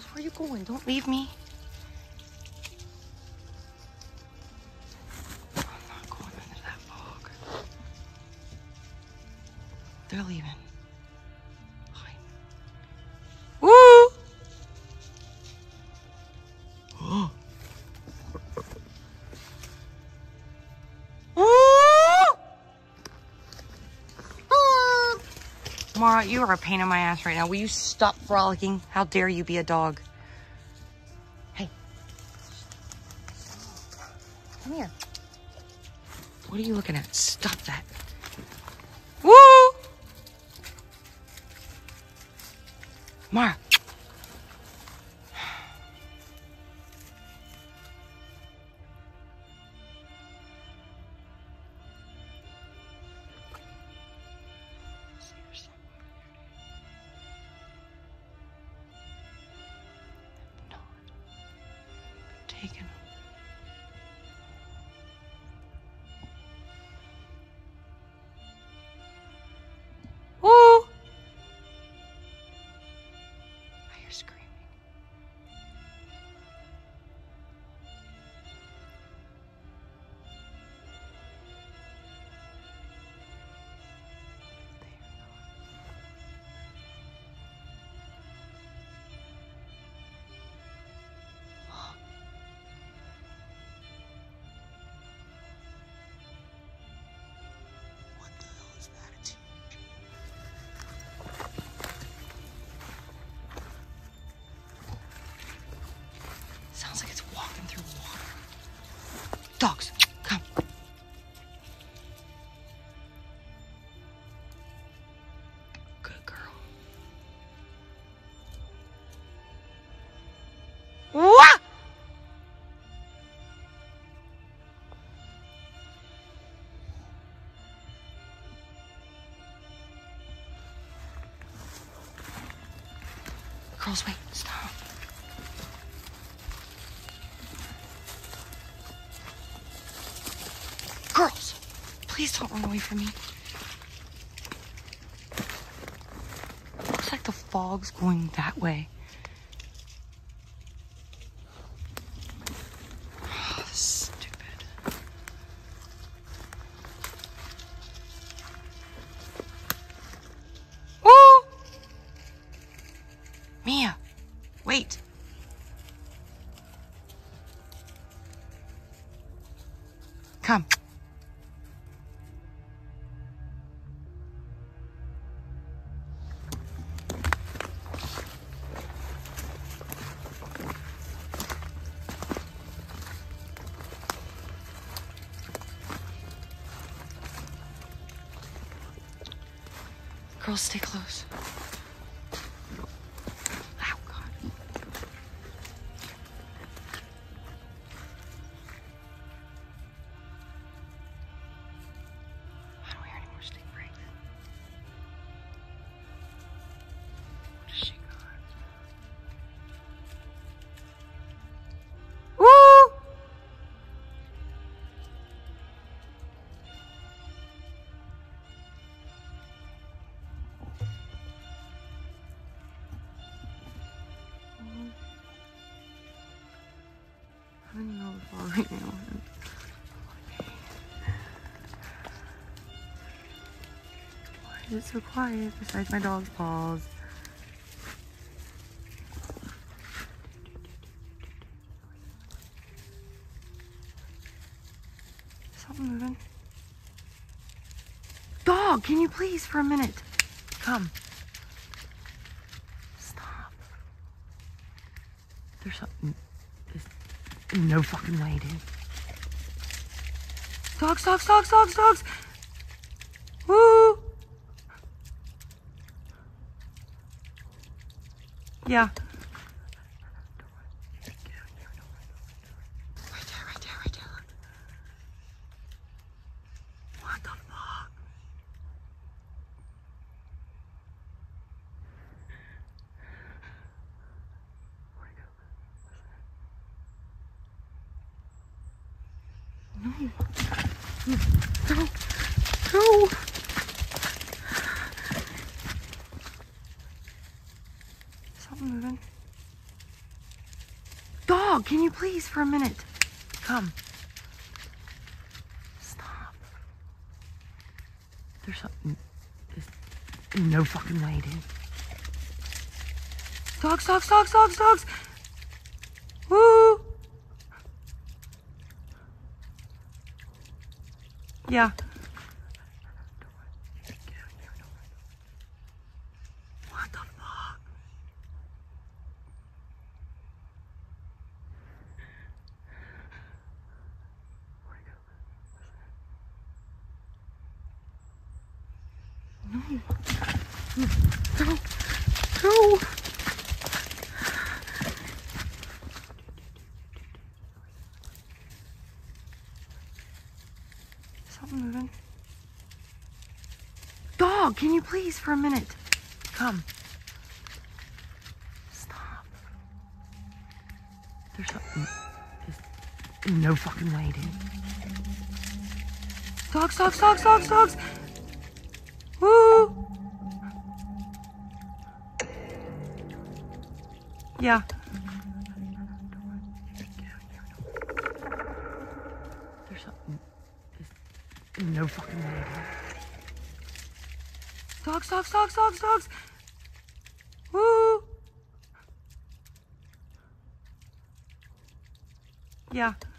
Where are you going? Don't leave me. I'm not going into that fog. They're leaving. Fine. Woo! Oh. Mara, you are a pain in my ass right now. Will you stop frolicking? How dare you be a dog? Hey. Come here. What are you looking at? Stop that. Woo! Mara. Taken him. Woo! I hear screaming. Sounds like it's walking through water. Dogs, come. Good girl. What? Girls, wait, stop. Girls, please don't run away from me. Looks like the fog's going that way. Oh, stupid. Woo! Mia, wait. Come. Girls, stay close. Ow, God. I don't hear any more stingrays. What is she got? Woo! I don't know the fog right now. Why is it so quiet besides my dog's paws? Something moving. Dog, can you please for a minute? Come. Stop. There's something. No fucking way, dude. Dogs, dogs, dogs, dogs, dogs. Woo! Yeah. Right there, right there, right there. Look. What the fuck? Where'd it go? No. No. No. Something moving. Dog, can you please for a minute? Come. Stop. There's something. There's no fucking way, dude. Dogs, dogs, dogs, dogs, dogs. Woo! Yeah. What the fuck? No. No. No. Something moving. Dog, can you please for a minute? Come. Stop. There's something. There's no fucking way, dude. Dogs, dogs, dogs, dogs, dogs. Woo! Yeah. There's something. There's no fucking way, dude. Dogs, dogs, dogs, dogs, dogs. Woo! Yeah.